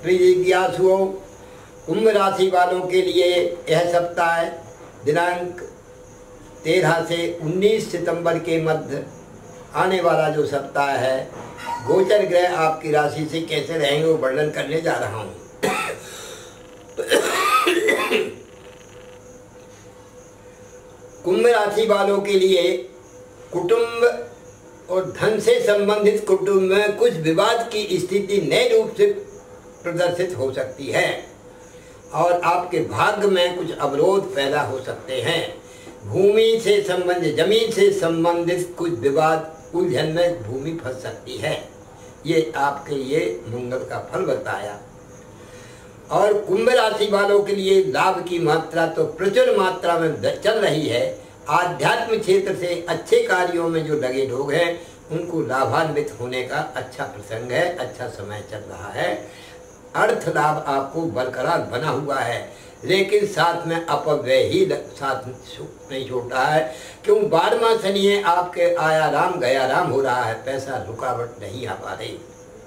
प्रिय जिज्ञासुओं, कुंभ राशि वालों के लिए यह सप्ताह दिनांक 13 से 19 सितंबर के मध्य आने वाला जो सप्ताह है, गोचर ग्रह आपकी राशि से कैसे रहेंगे वो वर्णन करने जा रहा हूँ। कुंभ राशि वालों के लिए कुटुंब और धन से संबंधित कुटुंब में कुछ विवाद की स्थिति नए रूप से प्रदर्शित हो सकती है और आपके भाग्य में कुछ अवरोध पैदा हो सकते हैं। भूमि से संबंधित, जमीन से संबंधित कुछ विवाद, उलझन में भूमि फंस सकती है। ये आपके लिए मंगल का फल बताया। और कुंभ राशि वालों के लिए लाभ की मात्रा तो प्रचुर मात्रा में चल रही है। आध्यात्म क्षेत्र से अच्छे कार्यों में जो लगे लोग हैं उनको लाभान्वित होने का अच्छा प्रसंग है, अच्छा समय चल रहा है। अर्थ लाभ आपको बरकरार बना हुआ है, लेकिन साथ में अपव्यय ही साथ नहीं छोड़ता है। क्यों? 12वां शनि है, आपके आया राम गया राम हो रहा है, पैसा रुकावट नहीं आ पा रही।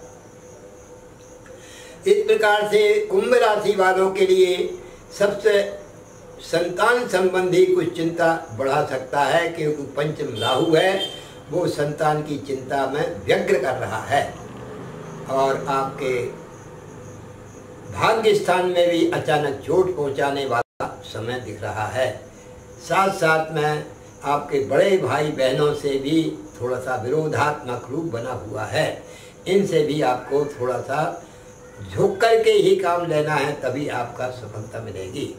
इस प्रकार से कुंभ राशि वालों के लिए सबसे संतान संबंधी कुछ चिंता बढ़ा सकता है, क्योंकि पंचम राहु है, वो संतान की चिंता में व्यग्र कर रहा है। और आपके भाग्य स्थान में भी अचानक चोट पहुंचाने वाला समय दिख रहा है। साथ साथ में आपके बड़े भाई बहनों से भी थोड़ा सा विरोधात्मक रूप बना हुआ है। इनसे भी आपको थोड़ा सा झुक करके ही काम लेना है, तभी आपका सफलता मिलेगी।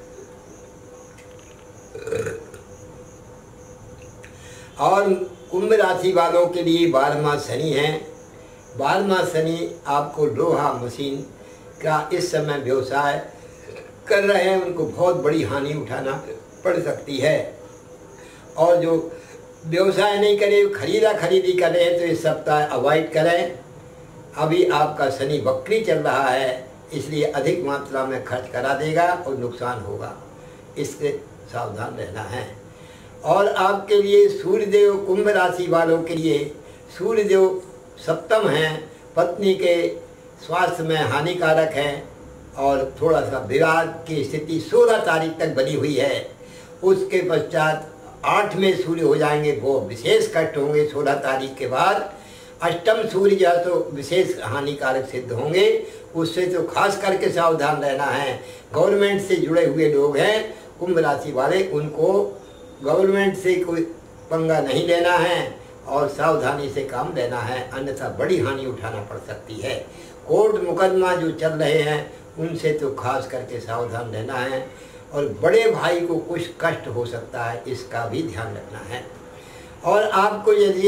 और कुंभ राशि वालों के लिए 12वां शनि है। 12वां शनि आपको लोहा मशीन का इस समय व्यवसाय कर रहे हैं, उनको बहुत बड़ी हानि उठाना पड़ सकती है। और जो व्यवसाय नहीं करे, खरीदा खरीदी करें, तो इस सप्ताह अवॉइड करें। अभी आपका शनि वक्री चल रहा है, इसलिए अधिक मात्रा में खर्च करा देगा और नुकसान होगा, इससे सावधान रहना है। और आपके लिए सूर्यदेव, कुंभ राशि वालों के लिए सूर्यदेव सप्तम हैं, पत्नी के स्वास्थ्य में हानिकारक है और थोड़ा सा विवाद की स्थिति 16 तारीख तक बनी हुई है। उसके पश्चात 8 में सूर्य हो जाएंगे, वो विशेष कष्ट होंगे। 16 तारीख के बाद अष्टम सूर्य जो तो विशेष हानिकारक सिद्ध होंगे, उससे तो खास करके सावधान रहना है। गवर्नमेंट से जुड़े हुए लोग हैं कुंभ राशि वाले, उनको गवर्नमेंट से कोई पंगा नहीं लेना है और सावधानी से काम लेना है, अन्यथा बड़ी हानि उठाना पड़ सकती है। कोर्ट मुकदमा जो चल रहे हैं उनसे तो खास करके सावधान रहना है। और बड़े भाई को कुछ कष्ट हो सकता है, इसका भी ध्यान रखना है। और आपको यदि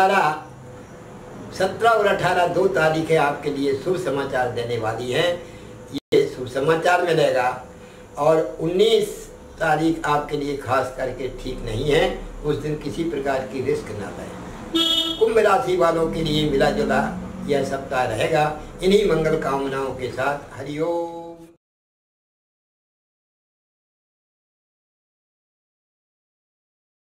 17 और 18 2 तारीखें आपके लिए शुभ समाचार देने वाली हैं, ये शुभ समाचार मिलेगा। और 19 तारीख आपके लिए खास करके ठीक नहीं है, उस दिन किसी प्रकार की रिस्क न लें। कुंभ राशि वालों के लिए मिला जुला यह सप्ताह रहेगा। इन्हीं मंगल कामनाओं के साथ हरिओम।